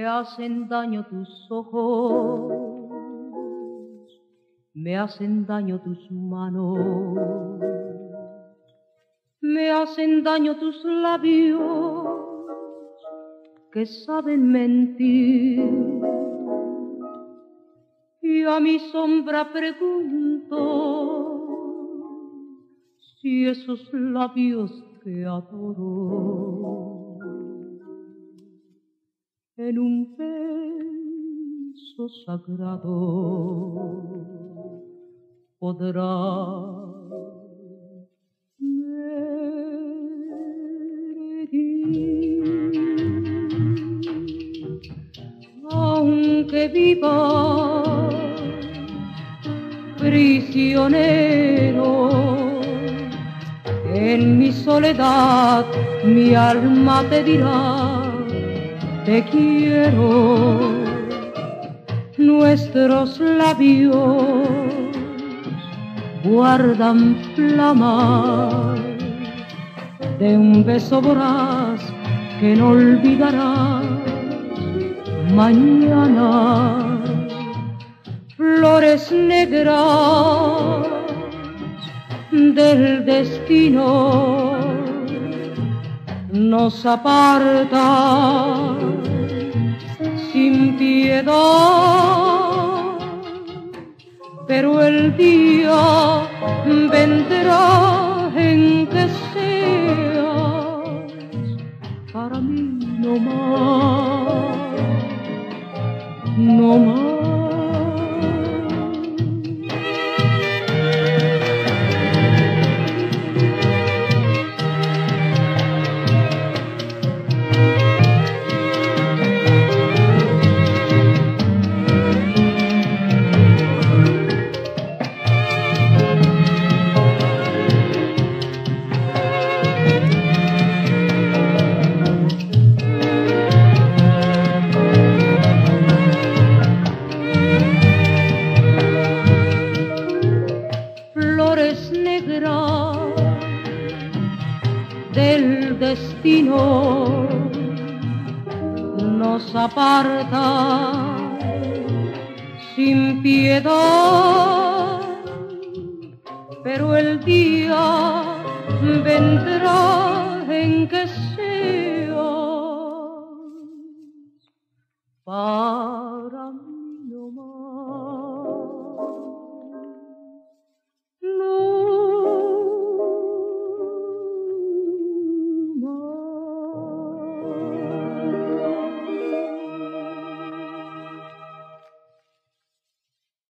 Me hacen daño tus ojos, me hacen daño tus manos, me hacen daño tus labios que saben mentir. Y a mi sombra pregunto si esos labios que adoro en un beso sagrado podrá meredir. Aunque viva prisionero en mi soledad, mi alma te dirá te quiero. Nuestros labios guardan flama de un beso voraz que no olvidarás mañana. Flores negras del destino nos apartan sin piedad, pero el día vendrá en que seas para mí no más, no más. Del destino nos aparta sin piedad, pero el día vendrá en que seas para mí no más.